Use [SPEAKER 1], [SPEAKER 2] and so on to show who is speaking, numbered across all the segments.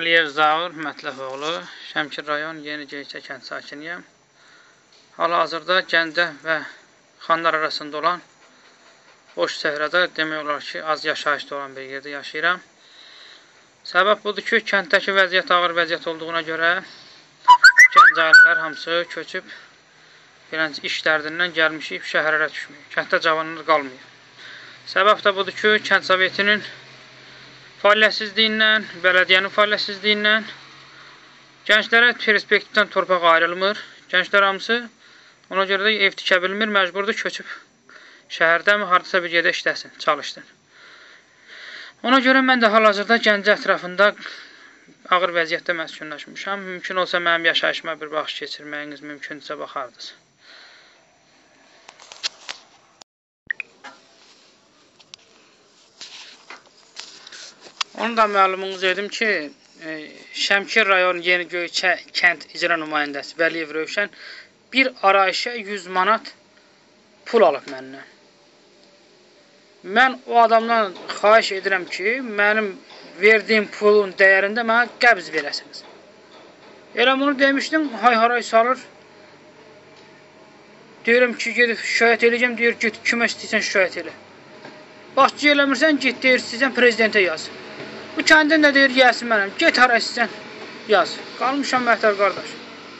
[SPEAKER 1] Əliyev Zaur Mətləfoğlu, Şəmkir rayon Yeni Göyçə kənd sakiniyəm. Hal-hazırda Gəncə və Xanlar arasında olan boş səhrada demək olar ki, az yaşayışda olan bir yerdə yaşayıram. Səbəb budur ki, kənddəki vəziyyət ağır vəziyyət olduğuna görə gənc ailələr hamısı köçüb iş dərdindən gəlmişik, şəhərlərə düşməyik. Kənddə cavanlar qalmıyor. Səbəb də budur ki, kənd sovetinin fəaliyyətsizliyindən, bələdiyyənin fəaliyyətsizliyindən gənclərə perspektivdən torpaq ayrılmır. Gənclər hamısı ona görə də ev tikə bilmir, məcburdur köçüb şəhərdə mi, haradasa bir yerdə işləsin, çalışsın. Ona görə mən də hal-hazırda Gəncə ətrafında ağır vəziyyətdə məskunlaşmışam. Mümkün olsa mənim yaşayışıma bir baxış keçirməyiniz mümkündürsə baxardınız. Onu da məlumunuz edim ki, Şəmkir rayon Yeni Göyçə kənd icra nümayəndəsi Vəliyev Rövşən bir arayışa 100 manat pul alıb məndən. Mən o adamdan xahiş edirəm ki, mənim verdiyim pulun dəyərində mənə qəbz verəsiniz. Elə bunu demişdim, hay-haray salır. Deyirəm ki, gedib şikayət edəcəm, deyir, get, kimə istəyirsən şikayət elə. Bax ki, eləmirsən, get, deyir, istəyirsən prezidentə yaz. Bu kəndin də deyir, yəsin mənəm, get hara istəyirsən, yaz. Qalmışam məhtər qardaş.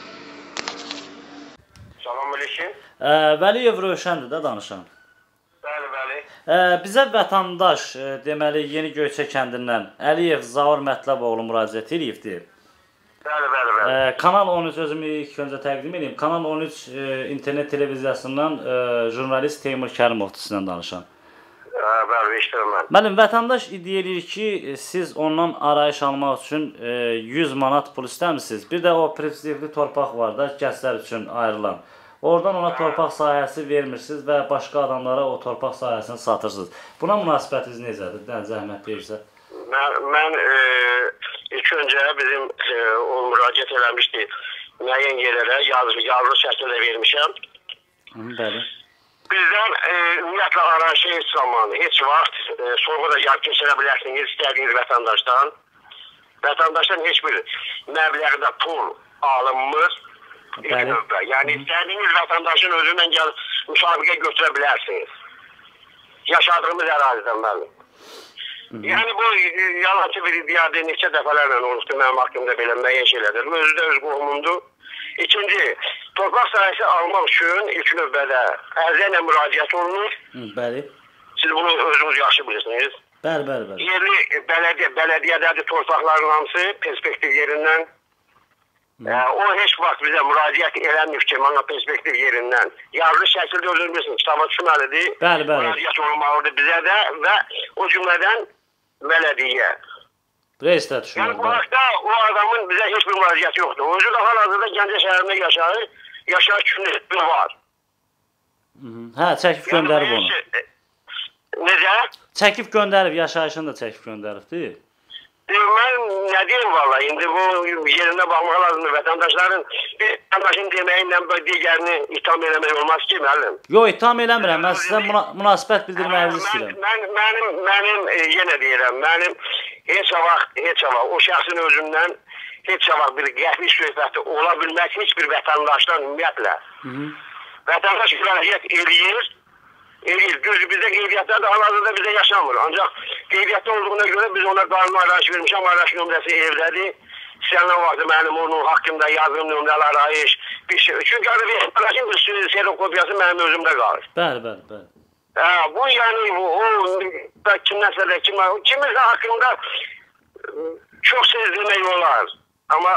[SPEAKER 2] Salam aleyküm.
[SPEAKER 3] Vəliyev Rövşəndir də danışan.
[SPEAKER 2] Bəli, bəli.
[SPEAKER 3] Bizə vətəndaş, deməli, Yeni Göyçə kəndindən Əliyev Zaur Mətləfoğlu müraciət edibdir.
[SPEAKER 2] Bəli, bəli, bəli.
[SPEAKER 3] Kanal 13 özümü ilk öncə təqdim edeyim. Kanal 13 internet televiziyasından jurnalist Teymur Kərimov sizlə danışan.
[SPEAKER 2] Bəli, işləyirəm mən.
[SPEAKER 3] Müəllim, vətəndaş iddia edir ki, siz ondan arayış almaq üçün 100 manat pul istəmişsiniz. Bir də o prinsipli torpaq var da, gənclər üçün ayrılan. Oradan ona torpaq sahəsi vermirsiniz və başqa adamlara o torpaq sahəsini satırsınız. Buna münasibətiniz necədir? Zəhmət deyirsə.
[SPEAKER 2] Mən ilk öncə bizim müraciət eləmişdi müəyyən yerlərə, yazılı şəkildə vermişəm.
[SPEAKER 3] Bəli.
[SPEAKER 2] Bizdən ümumiyyətlə arayışı heç zaman, heç vaxt sorğu da yap keçirə bilərsiniz istədiyiniz vətəndaşdan. Vətəndaşdan heç bir məbləğdə pul alınmır.
[SPEAKER 3] Bəli.
[SPEAKER 2] Yəni istədiyiniz vətəndaşın özündən gəlib müsabiqə götürə bilərsiniz. Yaşadığımız ərazidən bəli. Yəni bu yalancı bir iddiadır, neçə dəfələrlə olmuşdu mənim haqqımda belə müəyyən şeylərdir. Özü də öz qohumundur. İkinci, torpaq sahəsi almaq üçün ilk növbədə ərizə ilə müraciət olunur.
[SPEAKER 3] Bəli.
[SPEAKER 2] Siz bunu özünüz yaxşı bilirsiniz.
[SPEAKER 3] Bəli, bəli, bəli.
[SPEAKER 2] Yerli bələdiyyədədir torpaqların hamısı perspektiv yerindən. O heç vaxt bizə müraciət eləmir ki, mənə perspektiv yerindən. Yazılı şəkildə özünüz bilirsiniz, kitaba düşməlidir.
[SPEAKER 3] Bəli, bəli.
[SPEAKER 2] Müraciət olunmalıdır bizə də və o cümlədən bələdiyyə.
[SPEAKER 3] Reisdə düşürlər.
[SPEAKER 2] Yəni bu haqda o adamın bizə heç bir müraciəti yoxdur. Özü də hal-hazırda Gəncə şəhərində yaşayır, yaşayış üçün var.
[SPEAKER 3] Hə, çəkib göndərib onu.
[SPEAKER 2] Necə?
[SPEAKER 3] Çəkib göndərib, yaşayışını da çəkib göndəribdir.
[SPEAKER 2] Mən nə deyim valla, indi bu yerində baxmaq lazımdır. Vətəndaşların bir vətəndaşın deməyinlə digərini itham eləmək olmaz ki, müəllim.
[SPEAKER 3] Yox, itham eləmirəm. Mən sizə münasibət bildirməyinizi istəyirəm.
[SPEAKER 2] Mənim yenə deyirəm, mənim heç vaxt o şəxsin özündən heç vaxt bir qəhvi söhbəti ola bilmək heç bir vətəndaşdan ümumiyyətlə. Vətəndaş müraciət eləyir. Düz bizdə qeydiyyatlar da hal-hazırda bizdə yaşamır. Ancaq qeydiyyatda olduğuna görə biz ona qanun arayış vermişəm, arayış nömrəsi evdədir. İstəyənlər vaxtı mənim onun haqqında yazdığım nömrələr arayış bir şey. Çünki arayışın bir serokopiyası mənim özümdə qalır.
[SPEAKER 3] Bəli, bəli, bəli.
[SPEAKER 2] Bu yəni o kimləsə də kiminsə haqqında çox söz demək olar. Amma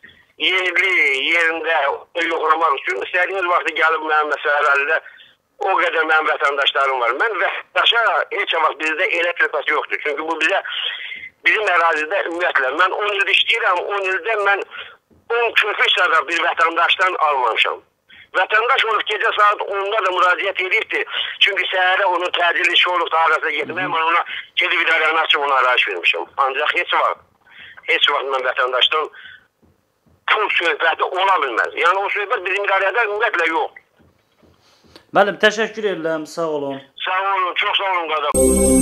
[SPEAKER 2] yerində yoxlamaq üçün istədiyiniz vaxtı gəlib mənim məsələlərdə o qədər mənim vətəndaşlarım var. Mən vətəndaşa heç vaxt bizdə elə söhbəti yoxdur. Çünki bu bizim ərazidə ümumiyyətlə. Mən 10 ildə işləyirəm, 10 ildə mən 10 köpük da bir vətəndaşdan almamışam. Vətəndaş olub gecə saat 10'da da müraciət edibdir. Çünki səhərə onun təcil işi olub da arasına getmək, mən ona gedib idarəni açıb ona arayış vermişim. Ancaq heç vaxt mən vətəndaşdan pul söhbəti ola bilməz. Yəni o söhbət bizim idarədə ümumiyyətlə yox.
[SPEAKER 3] Müəllim, təşəkkür edirəm, sağ olun.
[SPEAKER 2] Sağ olun, çox sağ olun qardaş.